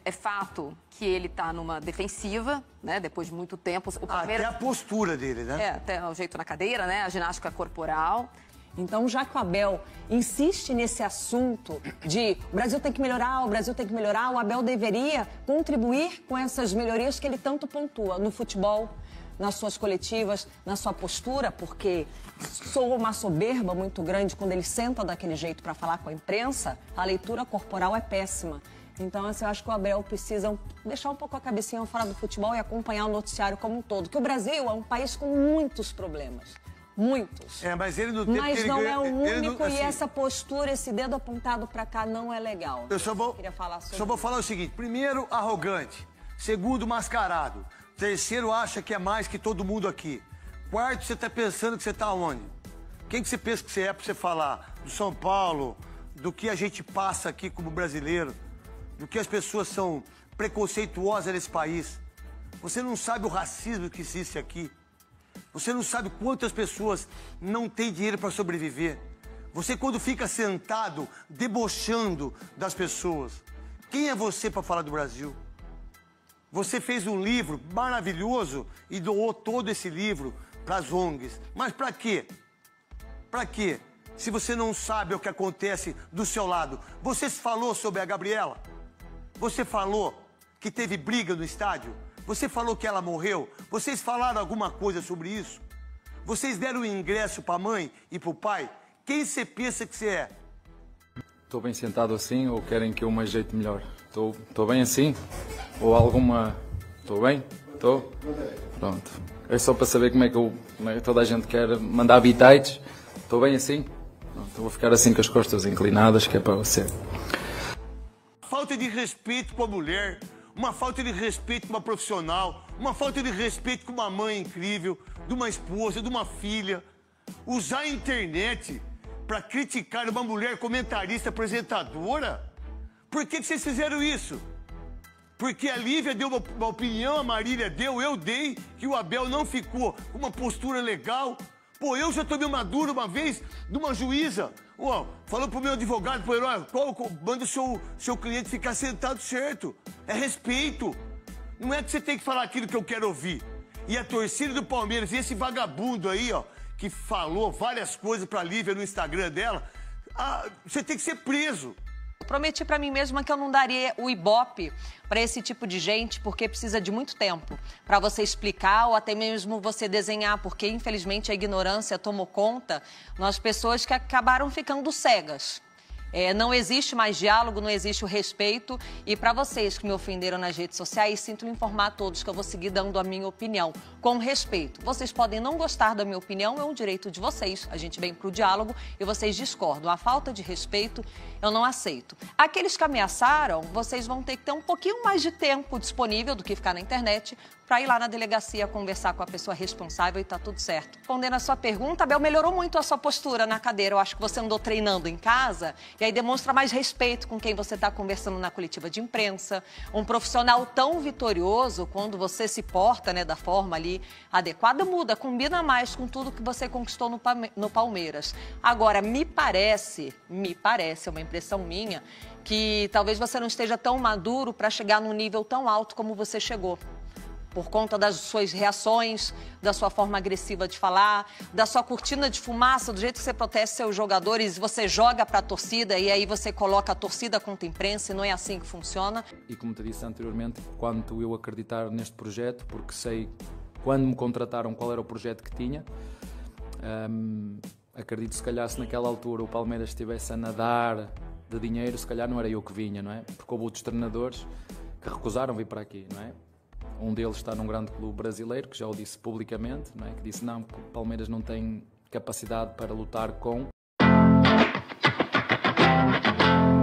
É fato que ele está numa defensiva, né? Depois de muito tempo. Até a postura dele, né? Até o jeito na cadeira, né? A ginástica corporal. Então, já que o Abel insiste nesse assunto de o Brasil tem que melhorar, o Brasil tem que melhorar, o Abel deveria contribuir com essas melhorias que ele tanto pontua no futebol, nas suas coletivas, na sua postura, porque soa uma soberba muito grande quando ele senta daquele jeito para falar com a imprensa, a leitura corporal é péssima. Então, assim, eu acho que o Abel precisa deixar um pouco a cabecinha fora do futebol e acompanhar o noticiário como um todo, que o Brasil é um país com muitos problemas. Muitos. Mas ele não é o único e essa postura, esse dedo apontado pra cá não é legal. Eu só vou falar o seguinte. Primeiro, arrogante. Segundo, mascarado. Terceiro, acha que é mais que todo mundo aqui. Quarto, você tá pensando que você tá onde? Quem que você pensa que você é pra você falar do São Paulo, do que a gente passa aqui como brasileiro, do que as pessoas são preconceituosas nesse país? Você não sabe o racismo que existe aqui. Você não sabe quantas pessoas não têm dinheiro para sobreviver. Você, quando fica sentado, debochando das pessoas, quem é você para falar do Brasil? Você fez um livro maravilhoso e doou todo esse livro para as ONGs. Mas para quê? Para quê? Se você não sabe o que acontece do seu lado. Você falou sobre a Gabriela? Você falou que teve briga no estádio? Você falou que ela morreu? Vocês falaram alguma coisa sobre isso? Vocês deram o ingresso para a mãe e para o pai? Quem você pensa que você é? Estou bem sentado assim ou querem que eu me ajeite melhor? Estou bem assim? Ou alguma... Estou bem? Estou? Pronto. É só para saber como é que toda a gente quer mandar bitites. Estou bem assim? Pronto, vou ficar assim com as costas inclinadas, que é para você. Falta de respeito com a mulher, uma falta de respeito com uma profissional, uma falta de respeito com uma mãe incrível, de uma esposa, de uma filha. Usar a internet para criticar uma mulher comentarista, apresentadora? Por que vocês fizeram isso? Porque a Lívia deu uma opinião, a Marília deu, eu dei, que o Abel não ficou com uma postura legal. Pô, eu já tomei uma dura uma vez de uma juíza. Falou pro meu advogado, manda o seu cliente ficar sentado certo. É respeito. Não é que você tem que falar aquilo que eu quero ouvir. E a torcida do Palmeiras, e esse vagabundo aí, que falou várias coisas pra Lívia no Instagram dela, você tem que ser preso. Prometi pra mim mesma que eu não daria o ibope para esse tipo de gente, porque precisa de muito tempo para você explicar ou até mesmo você desenhar, porque infelizmente a ignorância tomou conta nas pessoas que acabaram ficando cegas. Não existe mais diálogo, não existe o respeito. E para vocês que me ofenderam nas redes sociais, sinto informar a todos que eu vou seguir dando a minha opinião com respeito. Vocês podem não gostar da minha opinião, é um direito de vocês. A gente vem para o diálogo e vocês discordam. A falta de respeito eu não aceito. Aqueles que ameaçaram, vocês vão ter que ter um pouquinho mais de tempo disponível do que ficar na internet para ir lá na delegacia conversar com a pessoa responsável e tá tudo certo. Respondendo a sua pergunta, Abel, melhorou muito a sua postura na cadeira. Eu acho que você andou treinando em casa e aí demonstra mais respeito com quem você está conversando na coletiva de imprensa. Um profissional tão vitorioso, quando você se porta, da forma ali adequada, muda, combina mais com tudo que você conquistou no Palmeiras. Agora, me parece, é uma impressão minha, que talvez você não esteja tão maduro para chegar num nível tão alto como você chegou. Por conta das suas reações, da sua forma agressiva de falar, da sua cortina de fumaça, do jeito que você protege seus jogadores, você joga para a torcida e aí você coloca a torcida contra a imprensa e não é assim que funciona. E como te disse anteriormente, quanto eu acreditar neste projeto, porque sei quando me contrataram qual era o projeto que tinha, acredito se calhar se naquela altura o Palmeiras estivesse a nadar de dinheiro, se calhar não era eu que vinha, não é? Porque houve outros treinadores que recusaram vir para aqui, não é? Um deles está num grande clube brasileiro, que já o disse publicamente, não é? Que disse não, porque o Palmeiras não tem capacidade para lutar com...